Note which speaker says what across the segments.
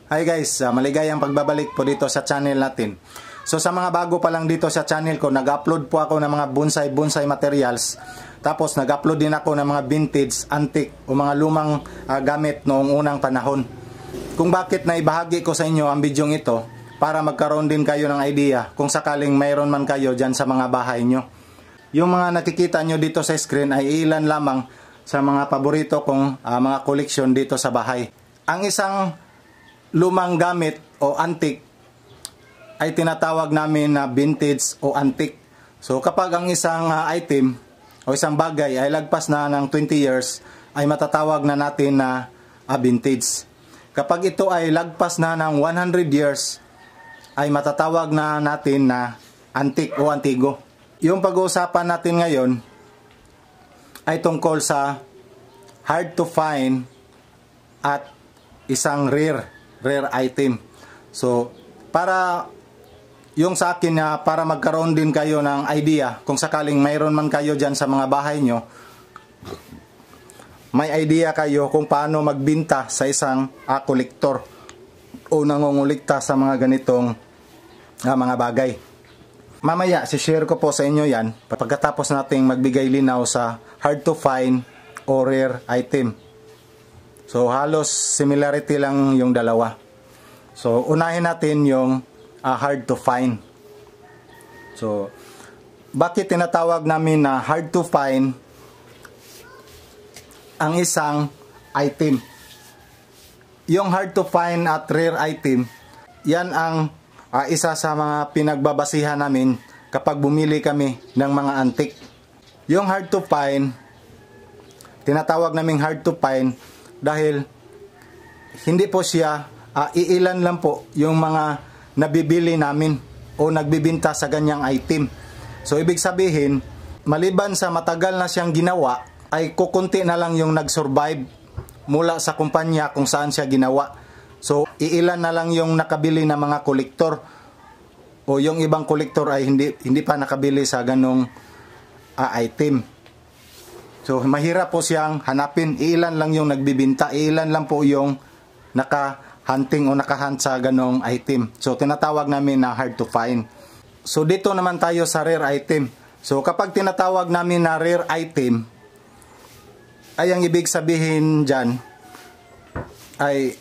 Speaker 1: Hi guys, maligayang pagbabalik po dito sa channel natin. So sa mga bago pa lang dito sa channel ko, nag-upload po ako ng mga bonsai materials. Tapos nag-upload din ako ng mga vintage, antique o mga lumang gamit noong unang panahon. Kung bakit na ibahagi ko sa inyo ang bidyong ito para magkaroon din kayo ng idea kung sakaling mayroon man kayo dyan sa mga bahay nyo. Yung mga nakikita nyo dito sa screen ay ilan lamang sa mga paborito kong mga koleksyon dito sa bahay. Ang isang lumang gamit o antique ay tinatawag namin na vintage o antique. So kapag ang isang item o isang bagay ay lagpas na ng 20 years ay matatawag na natin na vintage. Kapag ito ay lagpas na ng 100 years ay matatawag na natin na antique o antigo. Yung pag-uusapan natin ngayon ay tungkol sa hard to find at isang rare item. So, para yung sa akin na para magkaroon din kayo ng idea kung sakaling mayroon man kayo dyan sa mga bahay nyo, may idea kayo kung paano magbinta sa isang kolektor o nangungulikta sa mga ganitong mga bagay. Mamaya, share ko po sa inyo yan pagkatapos nating magbigay linaw sa hard to find o rare item. So, halos similarity lang yung dalawa. So, unahin natin yung hard to find. So, bakit tinatawag namin na hard to find ang isang item? Yung hard to find at rare item, yan ang isa sa mga pinagbabasihan namin kapag bumili kami ng mga antique. Yung hard to find, tinatawag naming hard to find dahil hindi po siya iilan lang po yung mga nabibili namin o nagbibinta sa ganyang item. So ibig sabihin, maliban sa matagal na siyang ginawa, ay kukunti na lang yung nag-survive mula sa kumpanya kung saan siya ginawa. So iilan na lang yung nakabili na mga kolektor o yung ibang kolektor ay hindi pa nakabili sa ganong item. So, mahirap po siyang hanapin. Ilan lang yung nagbibinta. Ilan lang po yung naka-hunting o naka-hunt sa ganong item. So, tinatawag namin na hard to find. So, dito naman tayo sa rare item. So, kapag tinatawag namin na rare item, ay ang ibig sabihin dyan, ay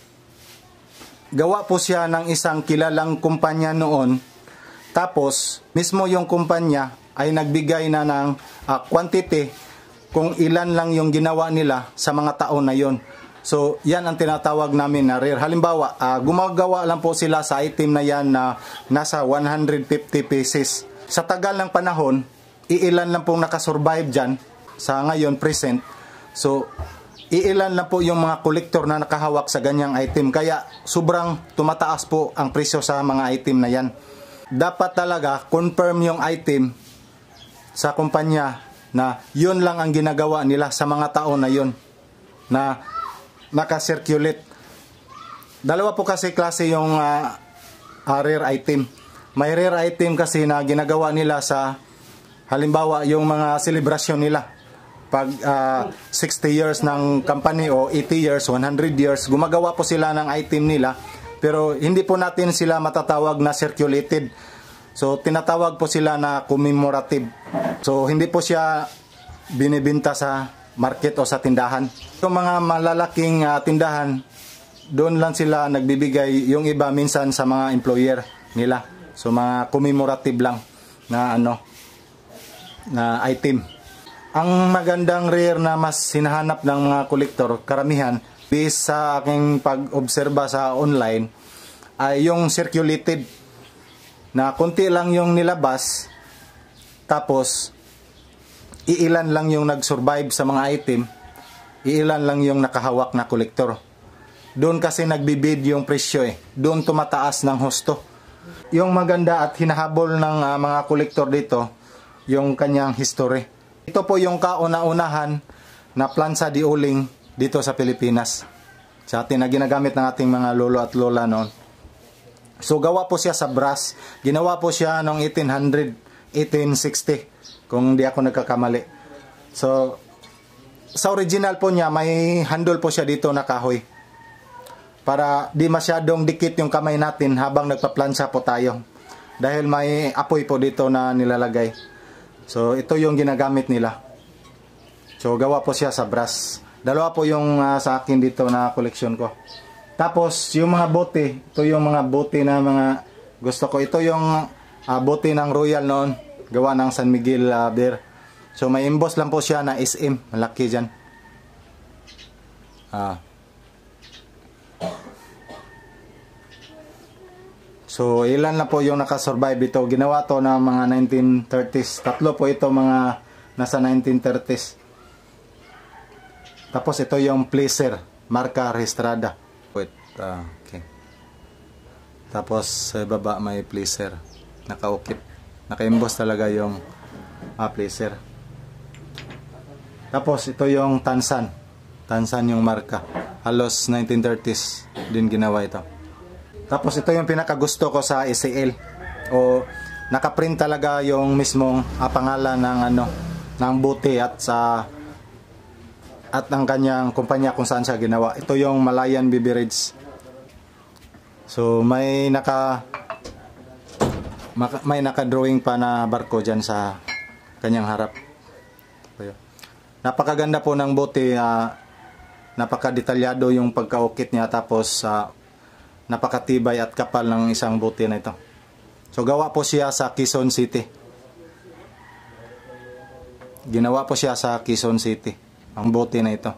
Speaker 1: gawa po siya ng isang kilalang kumpanya noon. Tapos, mismo yung kumpanya ay nagbigay na ng quantity kung ilan lang yung ginawa nila sa mga taon na yon. So, yan ang tinatawag namin na rare. Halimbawa, gumagawa lang po sila sa item na yan na nasa 150 pieces. Sa tagal ng panahon, iilan lang pong nakasurvive dyan sa ngayon, present. So, iilan lang po yung mga kolektor na nakahawak sa ganyang item. Kaya, sobrang tumataas po ang presyo sa mga item na yan. Dapat talaga, confirm yung item sa kumpanya na yun lang ang ginagawa nila sa mga taon na yun na nakasirculate. Dalawa po kasi klase yung rare item. May rare item kasi na ginagawa nila sa halimbawa yung mga celebration nila. Pag 60 years ng company o 80 years, 100 years, gumagawa po sila ng item nila pero hindi po natin sila matatawag na circulated. So, tinatawag po sila na commemorative. So, hindi po siya binibinta sa market o sa tindahan. Yung mga malalaking tindahan, doon lang sila nagbibigay, yung iba minsan sa mga employer nila. So, mga commemorative lang na na item. Ang magandang rare na mas hinahanap ng mga kolektor, karamihan, based sa aking pag-obserba sa online, ay yung circulated na konti lang yung nilabas, tapos iilan lang yung nag-survive sa mga item, iilan lang yung nakahawak na kolektor. Doon kasi nagbibid yung presyo doon tumataas ng husto. Yung maganda at hinahabol ng mga kolektor dito, yung kanyang history. Ito po yung kauna-unahan na plansa de uling dito sa Pilipinas. Sa atin na ginagamit ng ating mga lolo at lola noon. So, gawa po siya sa brass. Ginawa po siya noong 1860, kung di ako nagkakamali. So, sa original po niya, may handle po siya dito na kahoy. para di masyadong dikit yung kamay natin habang nagpa-plansya po tayo. Dahil may apoy po dito na nilalagay. So ito yung ginagamit nila. So gawa po siya sa brass. Dalawa po yung sa akin dito na collection ko. Tapos yung mga bote, ito yung mga bote na mga gusto ko. Ito yung bote ng Royal noon, gawa ng San Miguel Beer. So may emboss lang po siya na SM, malaki dyan. So ilan na po yung nakasurvive ito. Ginawa to ng mga 1930s. Tatlo po ito mga nasa 1930s. Tapos ito yung Placer, marka Restrada. Okay. Tapos sa baba may Placer. Nakaukit. Naka-emboss talaga yung Placer. Tapos ito yung Tansan. Tansan yung marka. Halos 1930s din ginawa ito. Tapos ito yung pinakagusto ko sa SCL. O nakaprint talaga yung mismong pangalan ng ng bote at ang kanyang kumpanya kung saan siya ginawa. Ito yung Malayan Beverage. So may naka-drawing pa na barko dyan sa kanyang harap. Napakaganda po ng bote. Napakadetalyado yung pagkaukit niya. Tapos napakatibay at kapal ng isang bote na ito. So gawa po siya sa Quezon City. Ginawa po siya sa Quezon City ang bote na ito.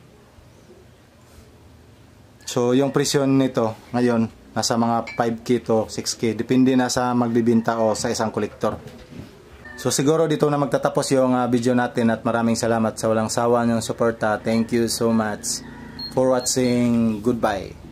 Speaker 1: So yung presyo nito ngayon nasa mga 5K to 6K, depende na sa magbibenta o sa isang kolektor. So siguro dito na magtatapos yung video natin at maraming salamat sa walang sawa niyong suporta. Thank you so much for watching. Goodbye.